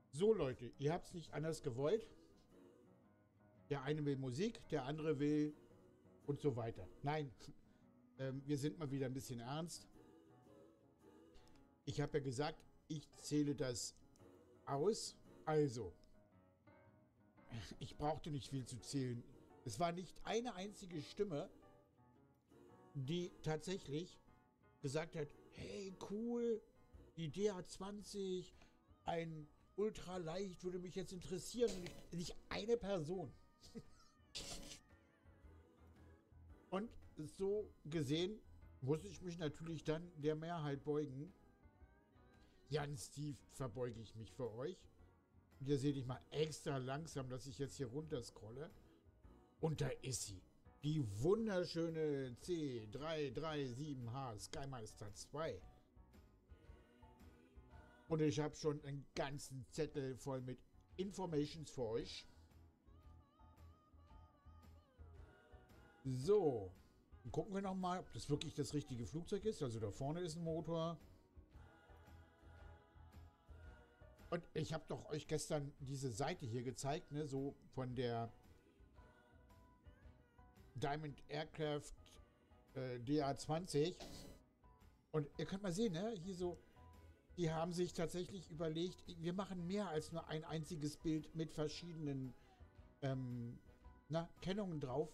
So Leute, ihr habt es nicht anders gewollt. Der eine will Musik, der andere will und so weiter. Nein, wir sind mal wieder ein bisschen ernst. Ich habe ja gesagt, ich zähle das aus. Also, ich brauchte nicht viel zu zählen. Es war nicht eine einzige Stimme, die tatsächlich gesagt hat, hey cool, die DA20, ein ultraleicht würde mich jetzt interessieren. Nicht eine Person. Und so gesehen muss ich mich natürlich dann der Mehrheit beugen. Ganz tief verbeuge ich mich für euch. Und ihr seht ich mal extra langsam, dass ich jetzt hier runter scrolle. Und da ist sie. Die wunderschöne C337H Skymeister 2. Und ich habe schon einen ganzen Zettel voll mit Informations für euch. So, dann gucken wir nochmal, ob das wirklich das richtige Flugzeug ist. Also da vorne ist ein Motor. Und ich habe doch euch gestern diese Seite hier gezeigt, ne, so von der Diamond Aircraft DA20. Und ihr könnt mal sehen, ne, hier so, die haben sich tatsächlich überlegt, wir machen mehr als nur ein einziges Bild mit verschiedenen Kennungen drauf.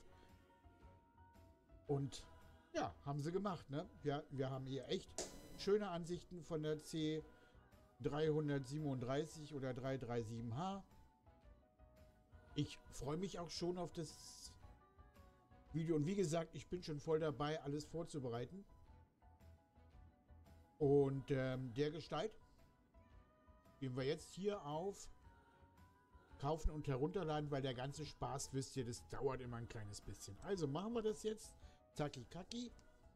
Und ja, haben sie gemacht, ne? Wir haben hier echt schöne Ansichten von der C337 oder 337H. Ich freue mich auch schon auf das Video. Und wie gesagt, ich bin schon voll dabei, alles vorzubereiten. Und der Gestalt gehen wir jetzt hier auf Kaufen und Herunterladen, weil der ganze Spaß, wisst ihr, das dauert immer ein kleines bisschen. Also machen wir das jetzt. Zacki Kacki.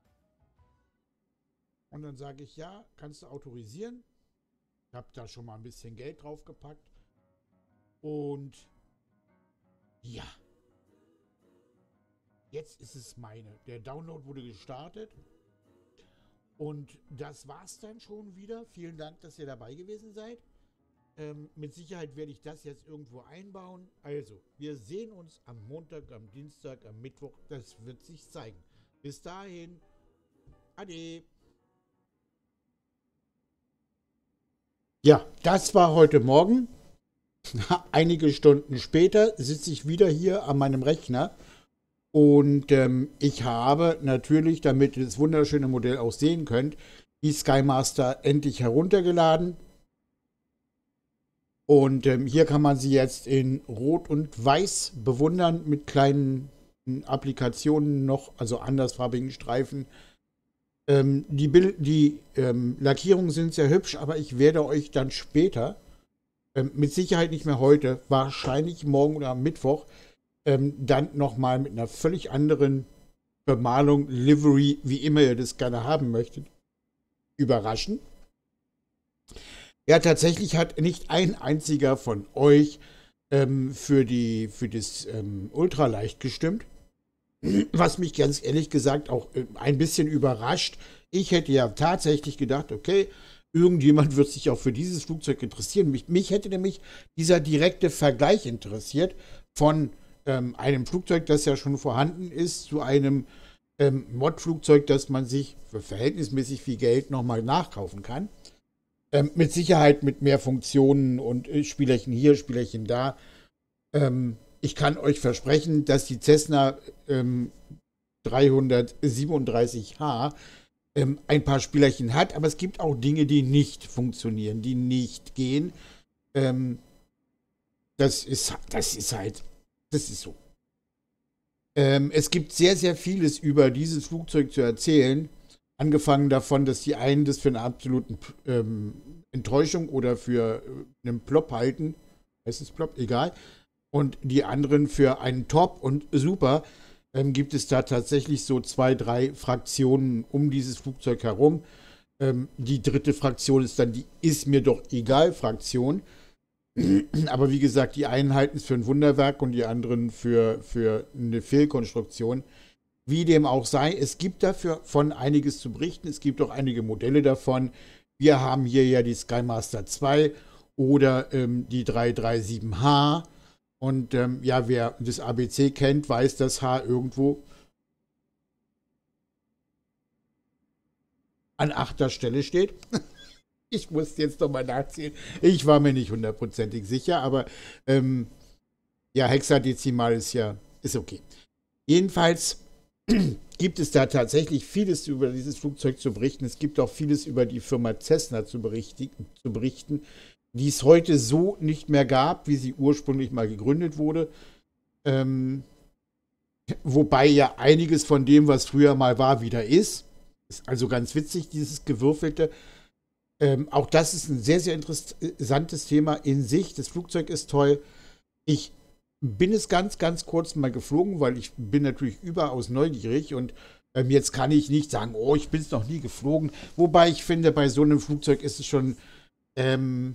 Und dann sage ich, ja, kannst du autorisieren. Ich habe da schon mal ein bisschen Geld drauf gepackt. Und ja. Jetzt ist es meine. Der Download wurde gestartet. Und das war's dann schon wieder. Vielen Dank, dass ihr dabei gewesen seid. Mit Sicherheit werde ich das jetzt irgendwo einbauen. Also, wir sehen uns am Montag, am Dienstag, am Mittwoch. Das wird sich zeigen. Bis dahin. Ade. Ja, das war heute Morgen. Einige Stunden später sitze ich wieder hier an meinem Rechner. Und ich habe natürlich, damit ihr das wunderschöne Modell auch sehen könnt, die Skymaster endlich heruntergeladen. Und hier kann man sie jetzt in Rot und Weiß bewundern mit kleinen Applikationen noch, also andersfarbigen Streifen. Die Lackierungen sind sehr hübsch, aber ich werde euch dann später, mit Sicherheit nicht mehr heute, wahrscheinlich morgen oder am Mittwoch, dann nochmal mit einer völlig anderen Bemalung, Livery, wie immer ihr das gerne haben möchtet, überraschen. Ja, tatsächlich hat nicht ein einziger von euch für das Ultraleicht gestimmt. Was mich ganz ehrlich gesagt auch ein bisschen überrascht. Ich hätte ja tatsächlich gedacht, okay, irgendjemand wird sich auch für dieses Flugzeug interessieren. Mich hätte nämlich dieser direkte Vergleich interessiert von einem Flugzeug, das ja schon vorhanden ist, zu einem Mod-Flugzeug, das man sich für verhältnismäßig viel Geld nochmal nachkaufen kann. Mit Sicherheit mit mehr Funktionen und Spielerchen hier, Spielerchen da. Ich kann euch versprechen, dass die Cessna 337H ein paar Spielerchen hat, aber es gibt auch Dinge, die nicht funktionieren, die nicht gehen. Das ist so. Es gibt sehr, sehr vieles über dieses Flugzeug zu erzählen. Angefangen davon, dass die einen das für eine absolute Enttäuschung oder für einen Plop halten. Heißt es Plop? Egal. Und die anderen für einen Top und super. Gibt es da tatsächlich so 2, 3 Fraktionen um dieses Flugzeug herum. Die dritte Fraktion ist dann die Ist mir doch egal Fraktion. Aber wie gesagt, die einen halten es für ein Wunderwerk und die anderen für eine Fehlkonstruktion. Wie dem auch sei, es gibt dafür von einiges zu berichten. Es gibt auch einige Modelle davon. Wir haben hier ja die Skymaster 2 oder die 337H. Und ja, wer das ABC kennt, weiß, dass H irgendwo an 8. Stelle steht. Ich musste jetzt nochmal nachzählen. Ich war mir nicht hundertprozentig sicher, aber ja, Hexadezimal ist okay. Jedenfalls gibt es da tatsächlich vieles über dieses Flugzeug zu berichten. Es gibt auch vieles über die Firma Cessna zu berichten, die es heute so nicht mehr gab, wie sie ursprünglich mal gegründet wurde. Ähm, Wobei ja einiges von dem, was früher mal war, wieder ist. Ist also ganz witzig, dieses Gewürfelte. Auch das ist ein sehr, sehr interessantes Thema in sich. Das Flugzeug ist toll. Ich bin es ganz, ganz kurz mal geflogen, weil ich bin natürlich überaus neugierig und jetzt kann ich nicht sagen, oh, ich bin es noch nie geflogen. Wobei ich finde, bei so einem Flugzeug ist es schon ähm,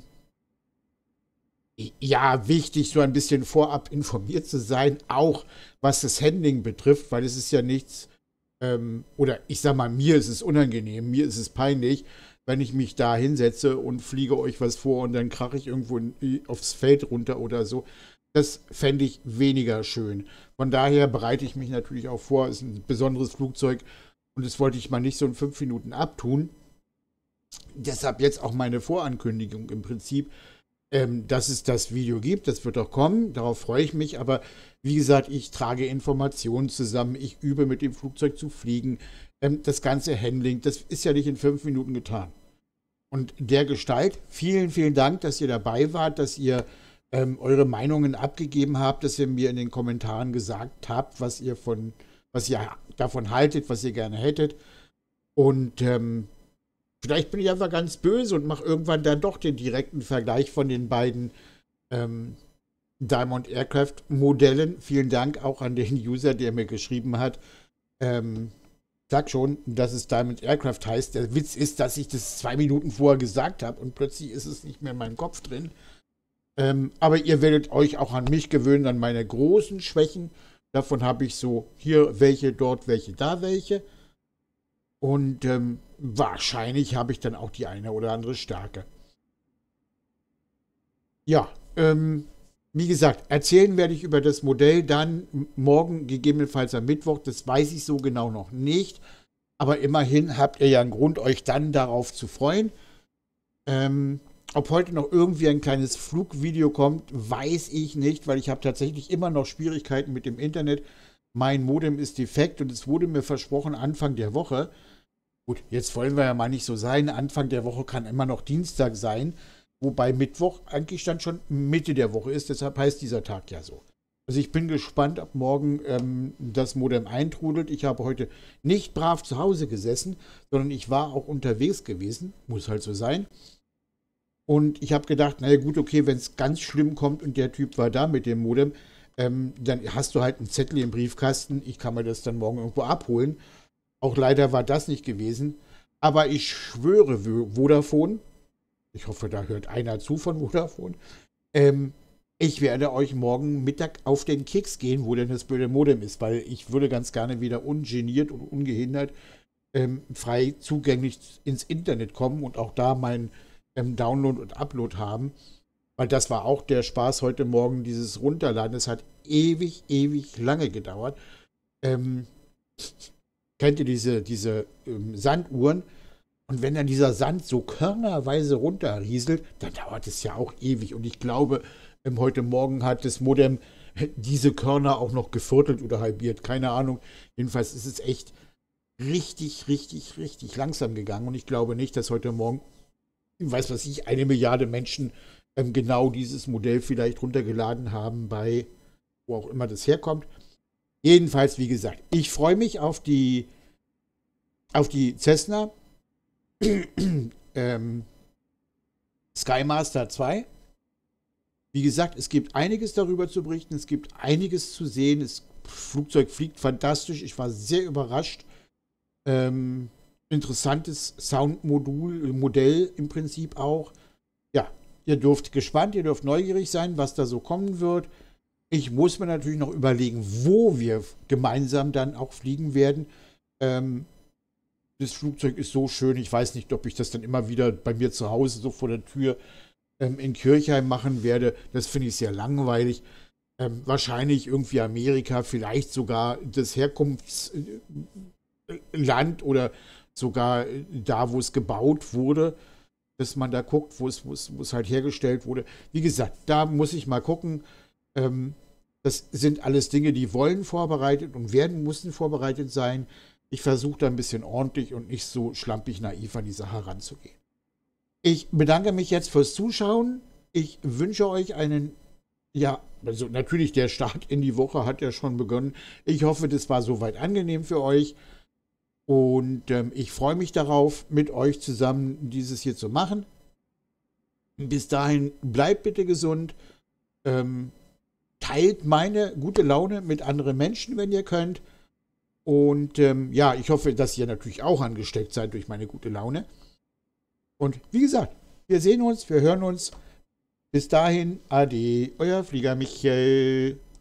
ja wichtig, so ein bisschen vorab informiert zu sein, auch was das Handling betrifft, weil es ist ja nichts, oder ich sag mal, mir ist es unangenehm, mir ist es peinlich, wenn ich mich da hinsetze und fliege euch was vor und dann krache ich irgendwo aufs Feld runter oder so. Das fände ich weniger schön. Von daher bereite ich mich natürlich auch vor. Es ist ein besonderes Flugzeug und das wollte ich mal nicht so in 5 Minuten abtun. Deshalb jetzt auch meine Vorankündigung im Prinzip, dass es das Video gibt. Das wird auch kommen. Darauf freue ich mich. Aber wie gesagt, ich trage Informationen zusammen. Ich übe mit dem Flugzeug zu fliegen. Das ganze Handling, das ist ja nicht in 5 Minuten getan. Und der Gestalt, vielen, vielen Dank, dass ihr dabei wart, dass ihr eure Meinungen abgegeben habt, dass ihr mir in den Kommentaren gesagt habt, was ihr davon haltet, was ihr gerne hättet. Und vielleicht bin ich einfach ganz böse und mache irgendwann dann doch den direkten Vergleich von den beiden Diamond Aircraft Modellen. Vielen Dank auch an den User, der mir geschrieben hat. Sag schon, dass es Diamond Aircraft heißt. Der Witz ist, dass ich das 2 Minuten vorher gesagt habe und plötzlich ist es nicht mehr in meinem Kopf drin. Aber ihr werdet euch auch an mich gewöhnen, an meine großen Schwächen. Davon habe ich so hier welche, dort welche, da welche. Und wahrscheinlich habe ich dann auch die eine oder andere Stärke. Ja, wie gesagt, erzählen werde ich über das Modell dann morgen, gegebenenfalls am Mittwoch. Das weiß ich so genau noch nicht. Aber immerhin habt ihr ja einen Grund, euch dann darauf zu freuen. Ob heute noch irgendwie ein kleines Flugvideo kommt, weiß ich nicht, weil ich habe tatsächlich immer noch Schwierigkeiten mit dem Internet. Mein Modem ist defekt und es wurde mir versprochen Anfang der Woche. Gut, jetzt wollen wir ja mal nicht so sein. Anfang der Woche kann immer noch Dienstag sein, wobei Mittwoch eigentlich dann schon Mitte der Woche ist. Deshalb heißt dieser Tag ja so. Also ich bin gespannt, ob morgen das Modem eintrudelt. Ich habe heute nicht brav zu Hause gesessen, sondern ich war auch unterwegs gewesen. Muss halt so sein. Und ich habe gedacht, naja gut, okay, wenn es ganz schlimm kommt und der Typ war da mit dem Modem, dann hast du halt einen Zettel im Briefkasten. Ich kann mir das dann morgen irgendwo abholen. Auch leider war das nicht gewesen. Aber ich schwöre, Vodafone, ich hoffe, da hört einer zu von Vodafone, ich werde euch morgen Mittag auf den Keks gehen, wo denn das blöde Modem ist, weil ich würde ganz gerne wieder ungeniert und ungehindert frei zugänglich ins Internet kommen und auch da mein Download und Upload haben, weil das war auch der Spaß heute Morgen, dieses Runterladen. Es hat ewig, ewig lange gedauert. Kennt ihr diese Sanduhren? Und wenn dann dieser Sand so körnerweise runterrieselt, dann dauert es ja auch ewig. Und ich glaube, heute Morgen hat das Modem diese Körner auch noch geviertelt oder halbiert. Keine Ahnung. Jedenfalls ist es echt richtig, richtig, richtig langsam gegangen. Und ich glaube nicht, dass heute Morgen, weiß was ich, 1 Milliarde Menschen genau dieses Modell vielleicht runtergeladen haben, bei wo auch immer das herkommt. Jedenfalls, wie gesagt, ich freue mich auf die Cessna Skymaster 2. Wie gesagt, es gibt einiges darüber zu berichten, es gibt einiges zu sehen. Das Flugzeug fliegt fantastisch. Ich war sehr überrascht. Interessantes Modell im Prinzip auch. Ja, ihr dürft gespannt, ihr dürft neugierig sein, was da so kommen wird. Ich muss mir natürlich noch überlegen, wo wir gemeinsam dann auch fliegen werden. Das Flugzeug ist so schön, ich weiß nicht, ob ich das dann immer wieder bei mir zu Hause so vor der Tür in Kirchheim machen werde. Das finde ich sehr langweilig. Wahrscheinlich irgendwie Amerika, vielleicht sogar das Herkunftsland oder sogar da, wo es gebaut wurde, dass man da guckt, wo es halt hergestellt wurde. Wie gesagt, da muss ich mal gucken. Das sind alles Dinge, die wollen vorbereitet und mussten vorbereitet sein. Ich versuche da ein bisschen ordentlich und nicht so schlampig naiv an die Sache ranzugehen. Ich bedanke mich jetzt fürs Zuschauen. Ich wünsche euch ja, also natürlich der Start in die Woche hat ja schon begonnen. Ich hoffe, das war soweit angenehm für euch. Und ich freue mich darauf, mit euch zusammen dieses hier zu machen. Bis dahin, bleibt bitte gesund. Teilt meine gute Laune mit anderen Menschen, wenn ihr könnt. Und ja, ich hoffe, dass ihr natürlich auch angesteckt seid durch meine gute Laune. Und wie gesagt, wir sehen uns, wir hören uns. Bis dahin, ade, euer Flieger Michael.